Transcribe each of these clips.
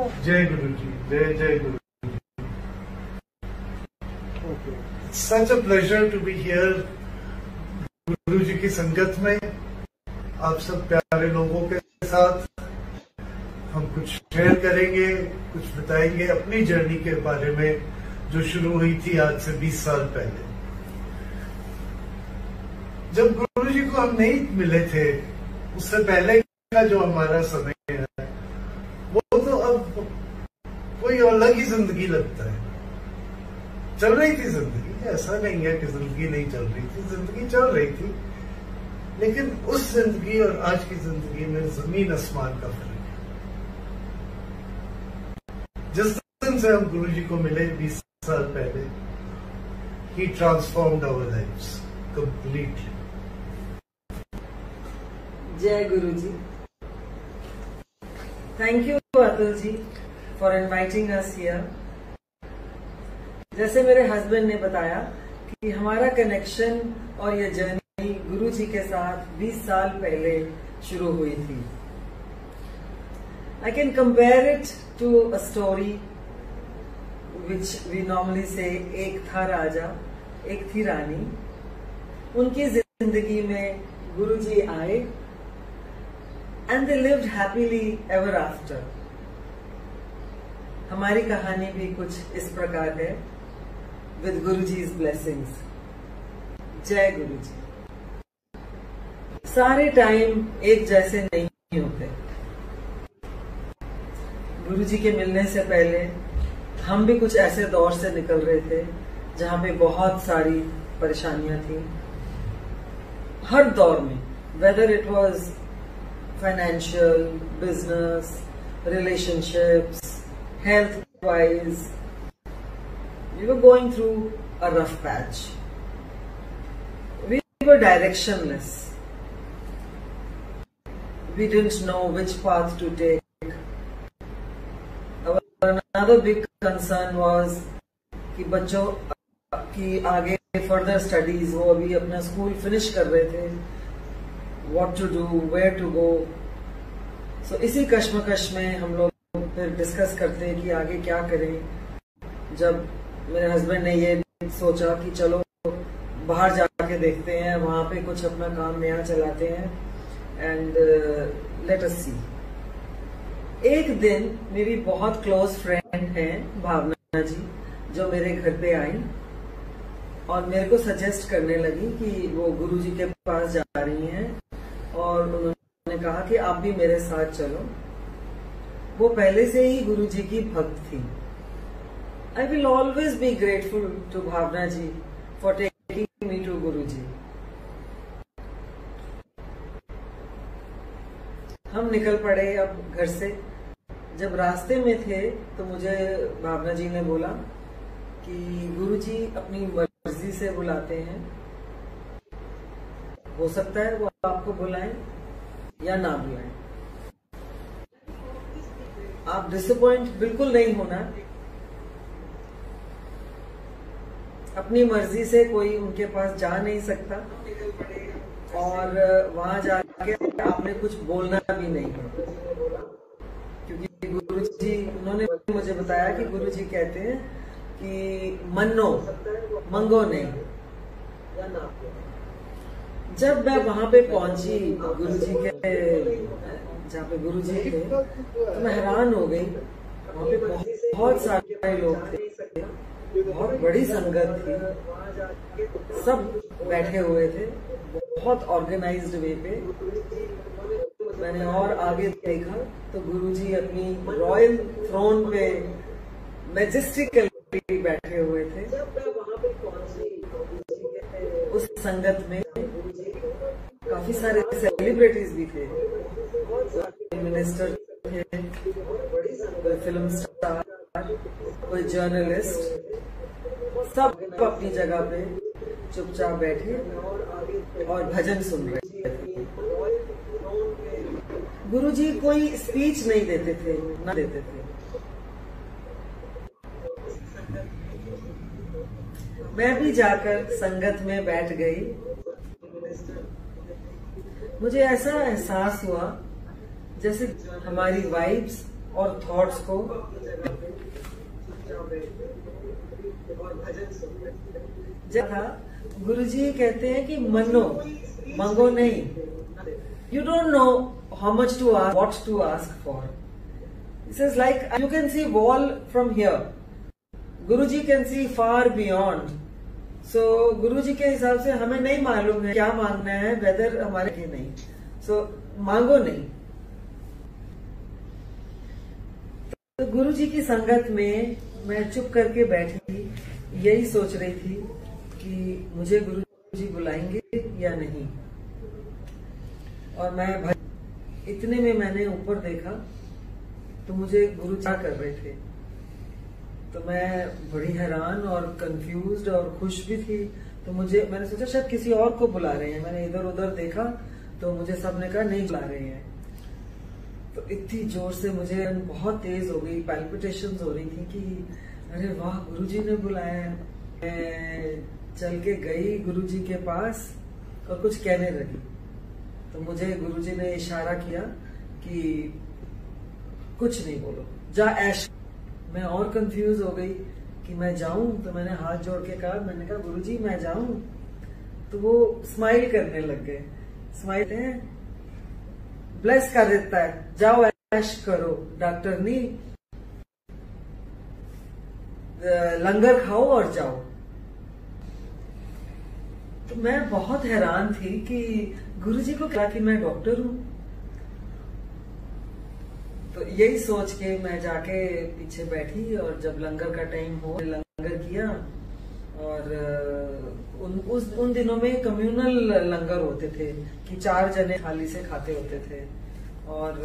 जय गुरु जी, जय जय गुरु। It's such a pleasure to be here गुरु जी की संगत में, आप सब प्यारे लोगों के साथ हम कुछ शेयर करेंगे, कुछ बताएंगे अपनी जर्नी के बारे में जो शुरू हुई थी आज से 20 साल पहले। जब गुरु जी को हम नहीं मिले थे, उससे पहले का जो हमारा समय है वो तो अब कोई अलग ही जिंदगी लगता है। चल रही थी जिंदगी, ऐसा नहीं है कि जिंदगी नहीं चल रही थी, जिंदगी चल रही थी, लेकिन उस जिंदगी और आज की जिंदगी में जमीन आसमान का फर्क है। जिस दिन से हम गुरु जी को मिले 20 साल पहले, he transformed our lives completely. जय Guru ji. Thank you Atul ji for inviting us here. जैसे मेरे हस्बैंड ने बताया कि हमारा कनेक्शन और ये जर्नी गुरु जी के साथ 20 साल पहले शुरू हुई थी। I can compare it to a story which we normally say, एक था राजा, एक थी रानी। उनकी जिंदगी में गुरु जी आए and they lived happily ever after। हमारी कहानी भी कुछ इस प्रकार है, with Guruji's blessings। जय गुरु जी। सारे टाइम एक जैसे नहीं होते। गुरु जी के मिलने से पहले हम भी कुछ ऐसे दौर से निकल रहे थे जहां पे बहुत सारी परेशानियां थी। हर दौर में, whether it was financial, business, relationships, health wise, we were going through a rough patch. We were directionless. We didn't know which path to take. Another big concern was कि बच्चों की आगे फर्दर स्टडीज, वो अभी अपना school finish कर रहे थे, what to do, where to go. So इसी कश्मकश में हम लोग फिर डिस्कस करते हैं कि आगे क्या करें। जब मेरे हस्बैंड ने ये सोचा कि चलो बाहर जाके देखते हैं, वहां पे कुछ अपना काम नया चलाते हैं, एंड लेट अस सी। एक दिन मेरी बहुत क्लोज फ्रेंड हैं भावना जी, जो मेरे घर पे आई और मेरे को सजेस्ट करने लगी कि वो गुरु जी के पास जा रही हैं, और उन्होंने कहा कि आप भी मेरे साथ चलो। वो पहले से ही गुरु जी की भक्त थी। I will always be grateful to Bhavna ji for taking me to Guru ji. हम निकल पड़े अब घर से। जब रास्ते में थे तो मुझे भावना जी ने बोला कि गुरु जी अपनी मर्जी से बुलाते हैं, हो सकता है वो आपको बुलाएं या ना बुलाएं। आप डिसअपॉइंट बिल्कुल नहीं होना। अपनी मर्जी से कोई उनके पास जा नहीं सकता, और वहां जाके आपने कुछ बोलना भी नहीं है, क्योंकि गुरुजी, उन्होंने मुझे बताया कि गुरुजी कहते हैं कि मन्नो मंगो नहीं। जब मैं वहां पे पहुंची गुरुजी के, जहाँ पे गुरुजी थे, तो मैं हैरान हो गई। वहां पे बहुत सारे लोग थे, बहुत बड़ी संगत थी, सब बैठे हुए थे बहुत ऑर्गेनाइज्ड वे पे। मैंने और आगे देखा तो गुरुजी अपनी रॉयल थ्रोन पे मैजेस्टिकली बैठे हुए थे। उस संगत में काफी सारे सेलिब्रिटीज भी थे, मिनिस्टर थे, कोई फिल्म स्टार, कोई जर्नलिस्ट, सब अपनी जगह पे चुपचाप बैठे और भजन सुन रहे थे। गुरुजी कोई स्पीच नहीं देते थे, ना देते थे। मैं भी जाकर संगत में बैठ गई। मुझे ऐसा एहसास हुआ जैसे हमारी वाइब्स और थॉट्स को था। गुरुजी कहते हैं कि मनो, मांगो नहीं। You don't know how much to ask, what to ask for. This is like you can see wall from here, Guruji can see far beyond. So Guruji के हिसाब से हमें नहीं मालूम है क्या मांगना है, वेदर हमारे के नहीं। सो मांगो नहीं। तो गुरुजी की संगत में मैं चुप करके बैठी, यही सोच रही थी कि मुझे गुरुजी बुलाएंगे या नहीं। और मैं इतने में मैंने ऊपर देखा तो मुझे गुरुजी क्या कर रहे थे। तो मैं बड़ी हैरान और कंफ्यूज्ड और खुश भी थी। तो मैंने सोचा शायद किसी और को बुला रहे हैं। मैंने इधर उधर देखा तो मुझे सबने कहा नहीं बुला रहे हैं। तो इतनी जोर से मुझे बहुत तेज हो गई, पैल्पिटेशंस हो रही थी कि अरे वाह गुरुजी ने बुलाया है। मैं चल के गई गुरुजी के पास और कुछ कहने लगी। तो मुझे गुरुजी ने इशारा किया कि कुछ नहीं बोलो, जा ऐश। मैं और कंफ्यूज हो गई कि मैं जाऊं। तो मैंने हाथ जोड़ के कहा, मैंने कहा गुरुजी मैं जाऊं। तो वो स्माइल करने लग गए। स्माइल है ब्लेस कर देता है, जाओ ऐश करो, डॉक्टर नहीं, लंगर खाओ और जाओ। तो मैं बहुत हैरान थी कि गुरुजी को क्या कि मैं डॉक्टर हूं। तो यही सोच के मैं जाके पीछे बैठी और जब लंगर का टाइम हो लंगर किया। और उन दिनों में कम्युनल लंगर होते थे कि 4 जने थाली से खाते होते थे। और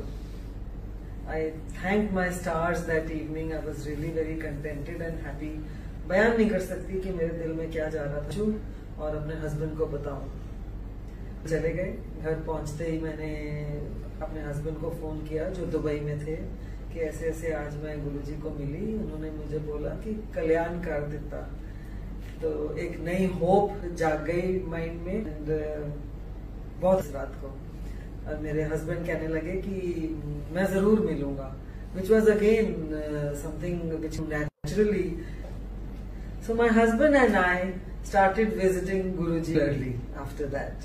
I thank my stars that evening. I was really very contented and happy. बयान नहीं कर सकती कि मेरे दिल में क्या जा रहा था और अपने हस्बैंड को बताऊं। चले गए। घर पहुंचते ही मैंने अपने हस्बैंड को फोन किया जो दुबई में थे कि ऐसे ऐसे आज मैं गुरुजी को मिली। उन्होंने मुझे बोला कि कल्याण कर देता। तो एक नई होप जाग गई माइंड में। एंड बहुत रात को और मेरे हस्बैंड कहने लगे कि मैं जरूर मिलूंगा, which was again something which naturally. So my husband and I started visiting Guruji early after that.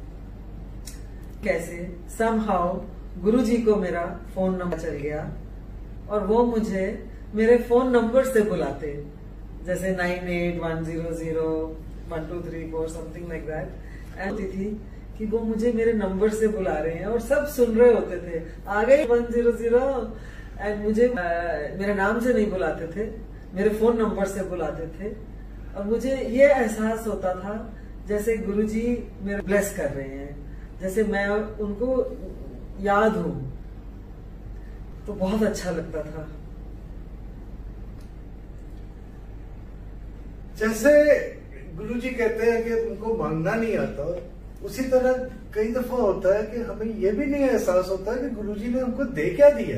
कैसे somehow गुरुजी को मेरा फोन नंबर चल गया और वो मुझे मेरे फोन नंबर से बुलाते, जैसे 98100123 समथिंग लाइक दैट। होती थी कि वो मुझे मेरे नंबर से बुला रहे हैं और सब सुन रहे होते थे। आ गए 100 एंड मुझे मेरे नाम से नहीं बुलाते थे, मेरे फोन नंबर से बुलाते थे। और मुझे ये एहसास होता था जैसे गुरुजी मेरे ब्लेस कर रहे हैं, जैसे मैं उनको याद हूं। तो बहुत अच्छा लगता था। जैसे गुरुजी कहते हैं कि उनको मांगना नहीं आता, उसी तरह कई दफा होता है कि हमें यह भी नहीं एहसास होता कि गुरुजी ने हमको दे क्या दिया।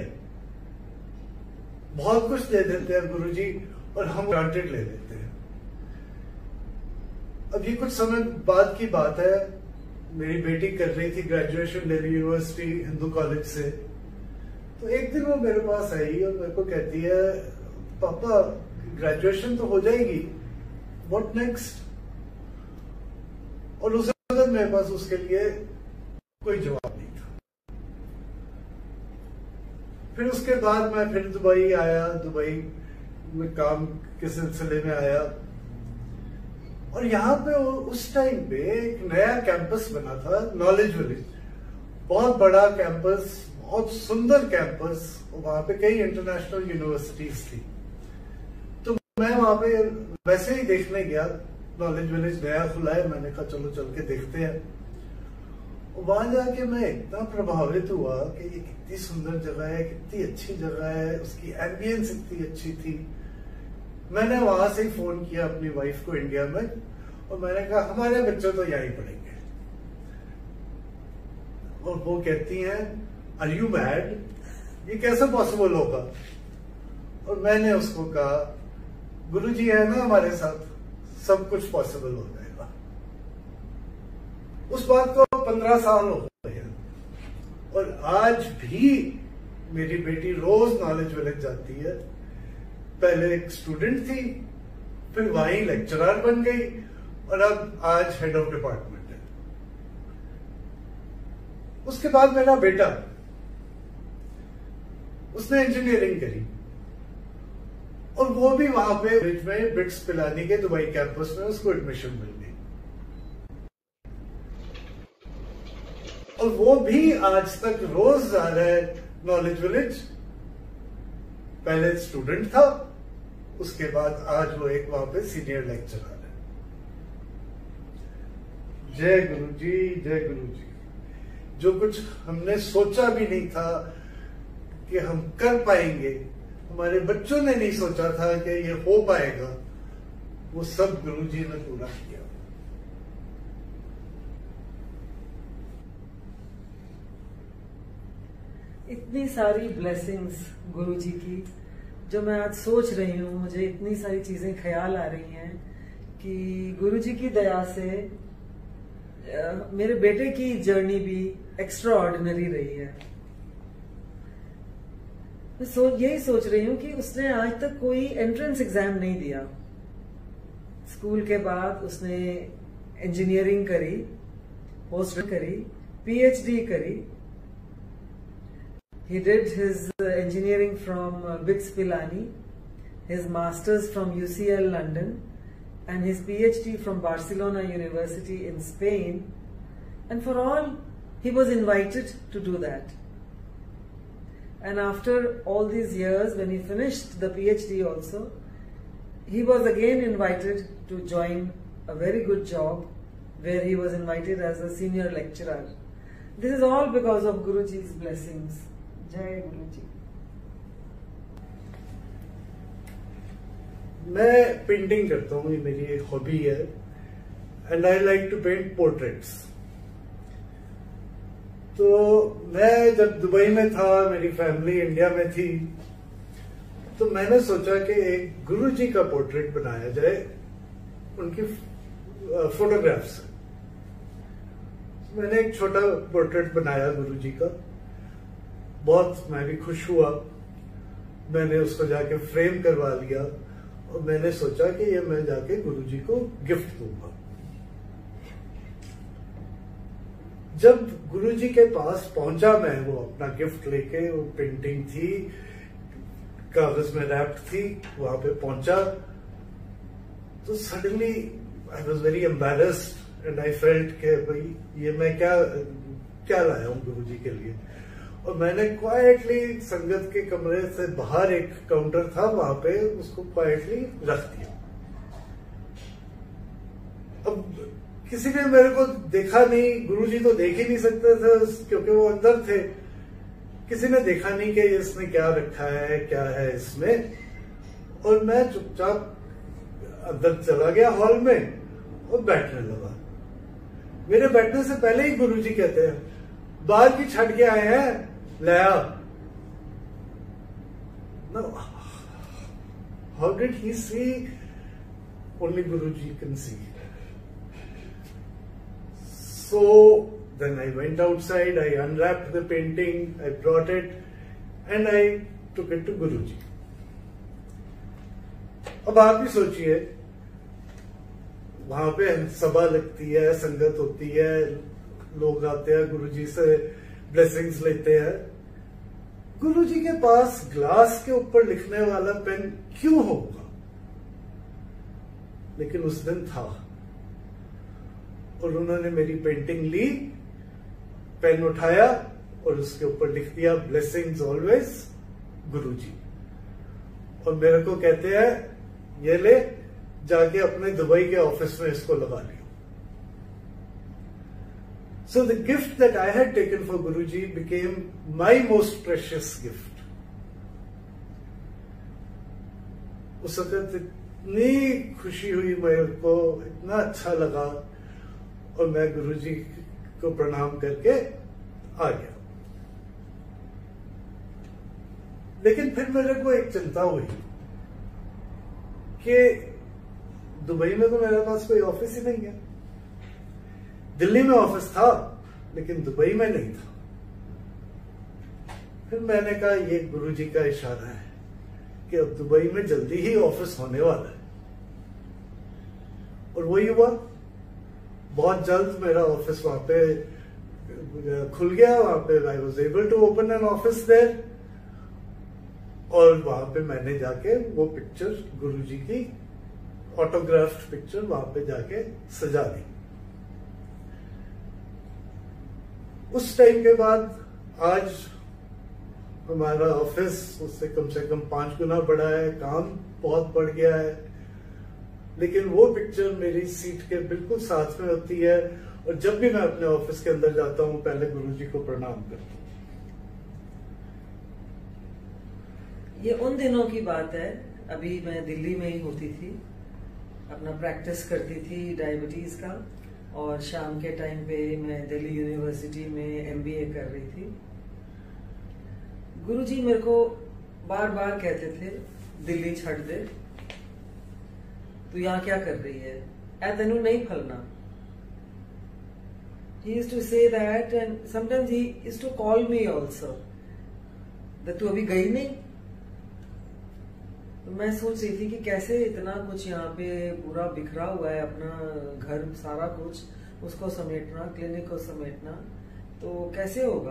बहुत कुछ दे देते हैं गुरुजी और हम ग्रांटेड ले लेते हैं। अब ये कुछ समय बाद की बात है। मेरी बेटी कर रही थी graduation Delhi university Hindu college से। तो एक दिन वो मेरे पास आई और मेरे को कहती है, पापा ग्रेजुएशन तो हो जाएगी, व्हाट नेक्स्ट? और उस वक्त मेरे पास उसके लिए कोई जवाब नहीं था। फिर उसके बाद मैं फिर दुबई आया, दुबई में काम के सिलसिले में आया। और यहाँ पे उस टाइम पे एक नया कैंपस बना था, नॉलेज विलेज। बहुत बड़ा कैंपस, बहुत सुंदर कैंपस। वहां पे कई इंटरनेशनल यूनिवर्सिटीज थी। तो मैं वहां पे वैसे ही देखने गया। नॉलेज विलेज नया खुला है, मैंने कहा चलो चल के देखते हैं। वहां जाके मैं इतना प्रभावित हुआ कि ये कितनी सुंदर जगह है, कितनी अच्छी जगह है, उसकी एम्बियंस इतनी अच्छी थी। मैंने वहां से ही फोन किया अपनी वाइफ को इंडिया में और मैंने कहा हमारे बच्चे तो यहीं पढ़ेंगे। और वो कहती हैं आर यू मैड, ये कैसे पॉसिबल होगा? और मैंने उसको कहा गुरुजी है ना हमारे साथ, सब कुछ पॉसिबल हो जाएगा। उस बात को 15 साल हो गए और आज भी मेरी बेटी रोज नॉलेज विलेज जाती है। पहले एक स्टूडेंट थी, फिर वहीं लेक्चरर बन गई और अब आज हेड ऑफ डिपार्टमेंट है। उसके बाद मेरा बेटा, उसने इंजीनियरिंग करी और वो भी वहां पे में बिट्स पिलानी के दुबई कैंपस में उसको एडमिशन मिल गई और वो भी आज तक रोज जा रहा है नॉलेज विलेज। पहले स्टूडेंट था, उसके बाद आज वो एक वहां पे सीनियर लेक्चरर है। जय गुरु जी, जय गुरु जी। जो कुछ हमने सोचा भी नहीं था कि हम कर पाएंगे, हमारे बच्चों ने नहीं सोचा था कि ये हो पाएगा, वो सब गुरु जी ने पूरा किया। इतनी सारी ब्लेसिंग्स गुरु जी की, जो मैं आज सोच रही हूँ, मुझे इतनी सारी चीजें ख्याल आ रही हैं कि गुरु जी की दया से मेरे बेटे की जर्नी भी एक्स्ट्रा ऑर्डिनरी रही है। मैं यही सोच रही हूँ कि उसने आज तक कोई एंट्रेंस एग्जाम नहीं दिया। स्कूल के बाद उसने इंजीनियरिंग करी, पोस्ट करी, पीएचडी करी। He did his engineering from BITS Pilani, his master's from UCL London, and his PhD from Barcelona University in Spain. And for all, he was invited to do that. And after all these years, when he finished the PhD also, he was again invited to join a very good job where he was invited as a senior lecturer. This is all because of Guruji's blessings. जय गुरु जी। मैं painting करता हूँ, ये मेरी एक hobby है and I like to paint portraits. तो मैं जब दुबई में था, मेरी फैमिली इंडिया में थी, तो मैंने सोचा कि एक गुरु जी का पोर्ट्रेट बनाया जाए उनकी फोटोग्राफ से। मैंने एक छोटा पोर्ट्रेट बनाया गुरु जी का, बहुत मैं भी खुश हुआ। मैंने उसको जाके फ्रेम करवा लिया और मैंने सोचा कि ये मैं जाके गुरुजी को गिफ्ट दूंगा। जब गुरुजी के पास पहुंचा मैं, वो अपना गिफ्ट लेके, वो पेंटिंग थी, कागज में रैप्ड थी, वहां पे पहुंचा तो suddenly I was very embarrassed and I felt के भाई ये मैं क्या लाया हूं गुरुजी के लिए। और मैंने क्वाइटली संगत के कमरे से बाहर एक काउंटर था, वहां पे उसको क्वाइटली रख दिया। अब किसी ने मेरे को देखा नहीं, गुरुजी तो देख ही नहीं सकते थे क्योंकि वो अंदर थे। किसी ने देखा नहीं कि इसने क्या रखा है, क्या है इसमें। और मैं चुपचाप अंदर चला गया हॉल में और बैठने लगा। मेरे बैठने से पहले ही गुरुजी कहते हैं, बाहर की छट के आए हैं, लाया। Now, how did he see? Only Guruji can see. So then I went outside, I unwrapped the painting, I brought it, and I took it to Guruji. अब आप ही सोचिए, वहां पे सभा लगती है, संगत होती है, लोग आते हैं, गुरुजी से ब्लेसिंग्स लेते हैं। गुरुजी के पास ग्लास के ऊपर लिखने वाला पेन क्यों होगा? लेकिन उस दिन था और उन्होंने मेरी पेंटिंग ली, पेन उठाया और उसके ऊपर लिख दिया, ब्लेसिंग्स ऑलवेज गुरुजी। और मेरे को कहते हैं, ये ले जाके अपने दुबई के ऑफिस में इसको लगा लियो। So the gift that I had taken for Guruji became my most precious gift. उस वक्त इतनी खुशी हुई मेरे को, इतना अच्छा लगा और मैं गुरुजी को प्रणाम करके आ गया। लेकिन फिर मेरे को एक चिंता हुई कि दुबई में तो मेरे पास कोई ऑफिस ही नहीं है। दिल्ली में ऑफिस था लेकिन दुबई में नहीं था। फिर मैंने कहा ये गुरुजी का इशारा है कि अब दुबई में जल्दी ही ऑफिस होने वाला है, और वही हुआ। बहुत जल्द मेरा ऑफिस वहां पे खुल गया, वहां पे I was able to open an office there, और वहां पे मैंने जाके वो पिक्चर गुरुजी की ऑटोग्राफ्ड पिक्चर वहां पे जाके सजा दी। उस टाइम के बाद आज हमारा ऑफिस उससे कम से कम 5 गुना बड़ा है, काम बहुत बढ़ गया है, लेकिन वो पिक्चर मेरी सीट के बिल्कुल साथ में होती है, और जब भी मैं अपने ऑफिस के अंदर जाता हूं पहले गुरुजी को प्रणाम करता हूं। ये उन दिनों की बात है, अभी मैं दिल्ली में ही होती थी, अपना प्रैक्टिस करती थी डायबिटीज का, और शाम के टाइम पे मैं दिल्ली यूनिवर्सिटी में MBA कर रही थी। गुरुजी मेरे को बार बार कहते थे दिल्ली छੱਡ दे, तू यहाँ क्या कर रही है, ऐ तेनू नहीं फलना। He used to say that, and sometimes he used to call me also that तू अभी गई नहीं। तो मैं सोच रही थी कि कैसे इतना कुछ यहाँ पे पूरा बिखरा हुआ है, अपना घर सारा कुछ, उसको समेटना, क्लिनिक को समेटना, तो कैसे होगा।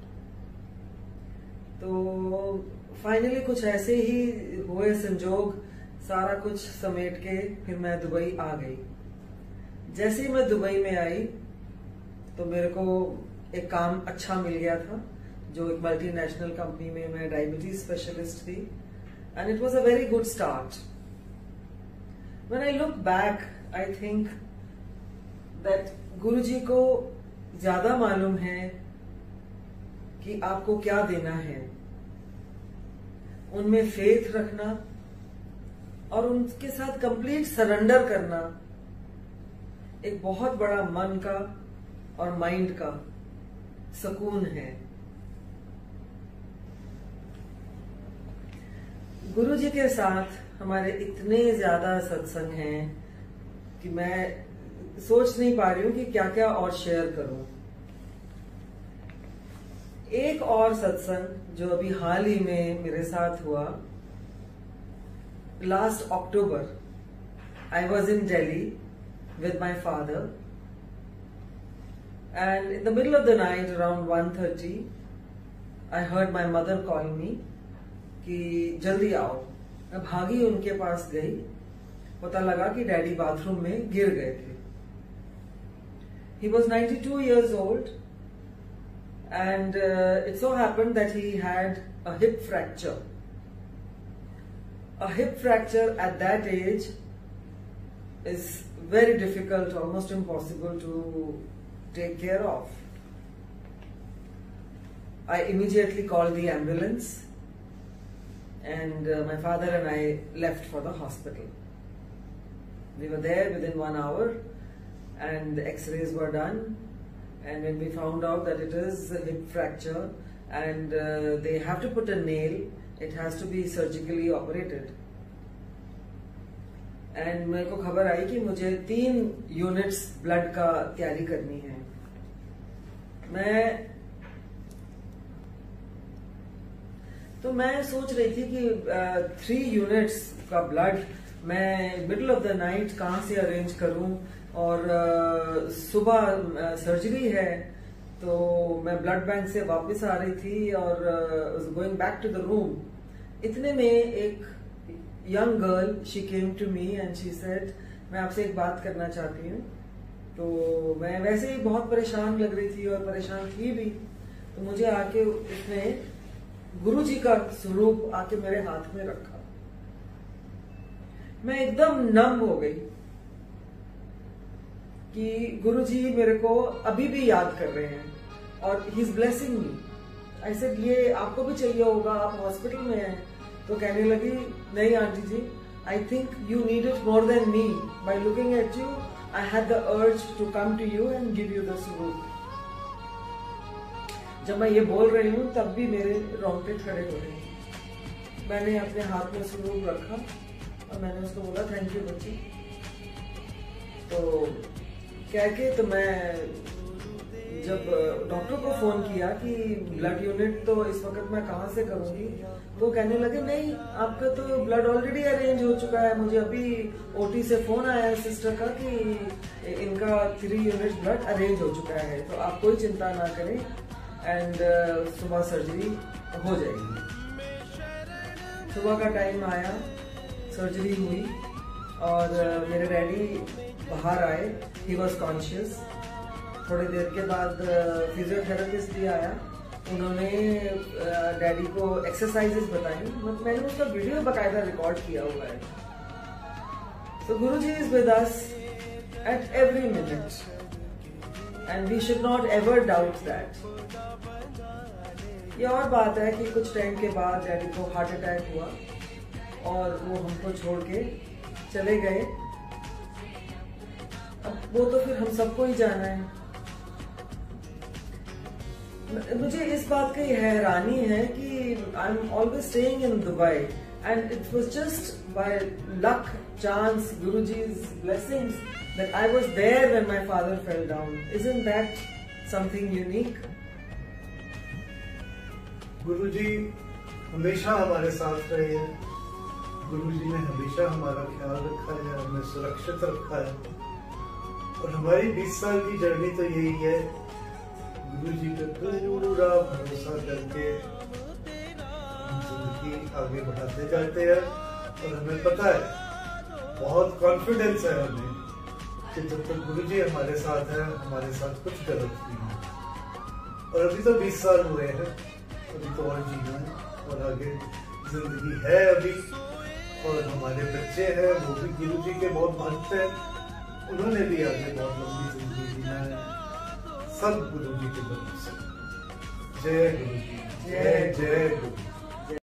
तो फाइनली कुछ ऐसे ही हुए संजोग, सारा कुछ समेट के फिर मैं दुबई आ गई। जैसे ही मैं दुबई में आई तो मेरे को एक काम अच्छा मिल गया था, जो एक मल्टीनेशनल कंपनी में मैं डायबिटीज स्पेशलिस्ट थी, and it was a very good start. When I look back, I think that Guruji को ज्यादा मालूम है कि आपको क्या देना है। उनमें फेथ रखना और उनके साथ कंप्लीट सरेंडर करना एक बहुत बड़ा मन का और माइंड का सुकून है। गुरुजी के साथ हमारे इतने ज्यादा सत्संग हैं कि मैं सोच नहीं पा रही हूं कि क्या क्या और शेयर करूं। एक और सत्संग जो अभी हाल ही में मेरे साथ हुआ, last October, I was in Delhi with my father, and in the middle of the night around 1:30 I heard my mother call me कि जल्दी आओ। मैं भागी उनके पास गई, पता लगा कि डैडी बाथरूम में गिर गए थे। He was 92 years old, and it so happened that he had a hip fracture. A hip fracture at that age is very difficult, almost impossible to take care of. I immediately called the ambulance, and my father and I left for the hospital. We were there within 1 hour, and the x-rays were done, and when we found out that it is a hip fracture and they have to put a nail, it has to be surgically operated, and मेरे को खबर आई कि मुझे 3 units blood का तैयारी करनी है। मैं सोच रही थी कि 3 यूनिट्स का ब्लड मैं मिडल ऑफ द नाइट कहां से अरेंज करूं, और सुबह सर्जरी है, तो मैं ब्लड बैंक से वापस आ रही थी और going back to the room. इतने में एक young girl, she came to me and she said, मैं आपसे एक बात करना चाहती हूँ। तो मैं वैसे ही बहुत परेशान लग रही थी और परेशान थी भी, तो मुझे आके उसने गुरुजी का स्वरूप आके मेरे हाथ में रखा। मैं एकदम नम हो गई कि गुरुजी मेरे को अभी भी याद कर रहे हैं और he is blessing me. I said, ये आपको भी चाहिए होगा, आप हॉस्पिटल में हैं। तो कहने लगी, नहीं aunty ji, I think you need it more than me. By looking at you I had the urge to come to you and give you the swaroop. जब मैं ये बोल रही हूँ तब भी मेरे रोंगटे खड़े हो रहे हैं। मैंने अपने हाथ में स्वरूप रखा और मैंने उसको बोला, थैंक यू बच्ची। तो कह के तो मैं जब डॉक्टर को फोन किया कि ब्लड यूनिट तो इस वक्त मैं कहाँ से करूंगी, तो कहने लगे नहीं, आपका तो ब्लड ऑलरेडी अरेंज हो चुका है, मुझे अभी ओटी से फोन आया है सिस्टर का कि इनका 3 यूनिट ब्लड अरेंज हो चुका है, तो आप कोई चिंता ना करें एंड सुबह सर्जरी हो जाएगी। सुबह का टाइम आया, सर्जरी हुई और मेरे डैडी बाहर आए, ही वॉज कॉन्शियस। थोड़ी देर के बाद फिजियोथेरेपिस्ट भी आया, उन्होंने डैडी को एक्सरसाइजेस बताई, मैंने उसका वीडियो बकायदा रिकॉर्ड किया हुआ है। So Guruji is with us at every minute and we should not ever doubt that. ये और बात है कि कुछ टाइम के बाद डैडी को हार्ट अटैक हुआ और वो हमको छोड़ के चले गए। अब वो तो फिर हम सबको ही जाना है। मुझे इस बात की हैरानी है कि I am always staying in Dubai and it was just by luck, chance, Guruji's blessings that I was there when my father fell down. Isn't that something unique? Guruji हमेशा हमारे साथ रहे हैं। गुरुजी ने हमेशा हमारा ख्याल रखा है, हमें सुरक्षित रखा है और हमारी 20 साल की जर्नी तो यही है, गुरुजी पे पूरा भरोसा करके जिंदगी आगे बढ़ाते जाते हैं। और हमें पता है, बहुत कॉन्फिडेंस है हमें कि जब तक गुरुजी हमारे साथ है, हमारे साथ कुछ गलत नहीं है। और अभी तो 20 साल हुए हैं, अभी तो और जीना है और आगे जिंदगी है अभी। और हमारे बच्चे हैं, वो भी गुरुजी के बहुत भक्त हैं, उन्होंने भी आगे बहुत लंबी जिंदगी जीना है। सब गुरुजी के भरोसे। जय गुरुजी, जय जय गुरु।